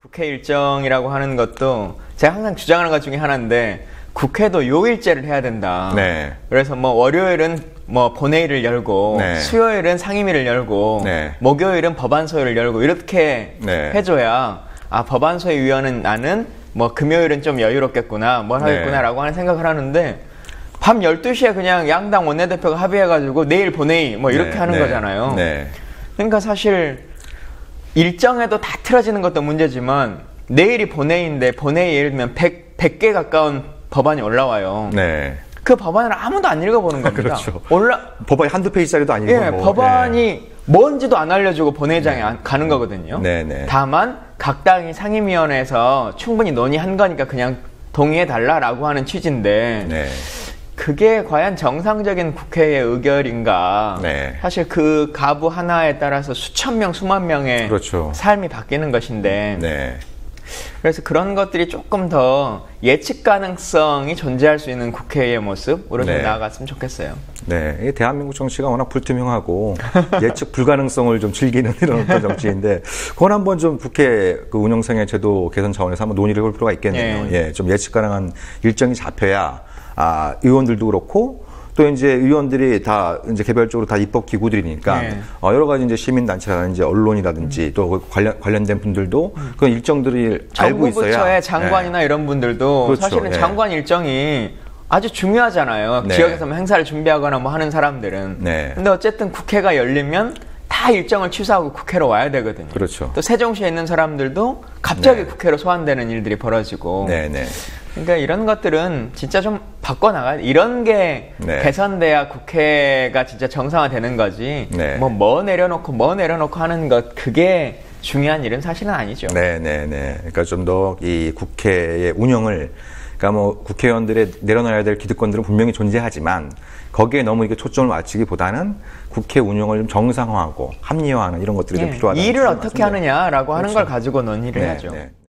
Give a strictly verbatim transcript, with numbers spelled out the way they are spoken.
국회 일정이라고 하는 것도 제가 항상 주장하는 것 중에 하나인데 국회도 요일제를 해야 된다. 네. 그래서 뭐 월요일은 뭐 본회의를 열고 네. 수요일은 상임위를 열고 네. 목요일은 법안소위를 열고 이렇게 네. 해줘야 아 법안소위 위원은 나는 뭐 금요일은 좀 여유롭겠구나 뭘 하겠구나라고 하는 생각을 하는데 밤 열두 시에 그냥 양당 원내대표가 합의해가지고 내일 본회의 뭐 이렇게 네. 하는 네. 거잖아요. 네. 그러니까 사실 일정에도 다 틀어지는 것도 문제지만 내일이 본회의인데 본회의 예를 들면 백, 백 개 가까운 법안이 올라와요. 네. 그 법안을 아무도 안 읽어보는 겁니다. 그렇죠. 올라 법안이 한두 페이지짜리도 아니고. 예, 뭐. 법안이 네. 뭔지도 안 알려주고 본회의장에 네. 가는 거거든요. 네, 네. 다만 각 당이 상임위원회에서 충분히 논의한 거니까 그냥 동의해달라라고 하는 취지인데 네. 그게 과연 정상적인 국회의 의결인가. 네. 사실 그 가부 하나에 따라서 수천 명, 수만 명의 그렇죠. 삶이 바뀌는 것인데 네. 그래서 그런 것들이 조금 더 예측 가능성이 존재할 수 있는 국회의 모습으로 좀 네. 나아갔으면 좋겠어요. 네, 이게 대한민국 정치가 워낙 불투명하고 예측 불가능성을 좀 즐기는 이런 어떤 정치인데, 그건 한번 좀 국회 그 운영상의 제도 개선 차원에서 한번 논의를 해볼 필요가 있겠네요. 네. 예, 좀 예측 가능한 일정이 잡혀야 아 의원들도 그렇고. 또 이제 의원들이 다 이제 개별적으로 다 입법 기구들이니까 네. 어, 여러 가지 이제 시민단체라든지 언론이라든지 음. 또 관련 관련된 분들도 음. 그런 일정들을 알고 있어야. 정부부처의 장관이나 네. 이런 분들도 그렇죠. 사실은 네. 장관 일정이 아주 중요하잖아요. 네. 지역에서 뭐 행사를 준비하거나 뭐 하는 사람들은. 네. 근데 어쨌든 국회가 열리면 다 일정을 취소하고 국회로 와야 되거든요. 그렇죠. 또 세종시에 있는 사람들도 갑자기 네. 국회로 소환되는 일들이 벌어지고. 네, 네. 그러니까 이런 것들은 진짜 좀 바꿔나가야 돼. 이런 게 네. 개선돼야 국회가 진짜 정상화되는 거지. 네. 뭐, 뭐 내려놓고 뭐 내려놓고 하는 것, 그게 중요한 일은 사실은 아니죠. 네, 네, 네. 그러니까 좀 더 이 국회의 운영을, 그러니까 뭐 국회의원들의 내려놔야 될 기득권들은 분명히 존재하지만 거기에 너무 이게 초점을 맞추기보다는 국회 운영을 좀 정상화하고 합리화하는 이런 것들이 네. 좀 필요하다. 일을 어떻게 하느냐라고 그렇죠. 하는 걸 가지고 논의를 네, 해야죠. 네.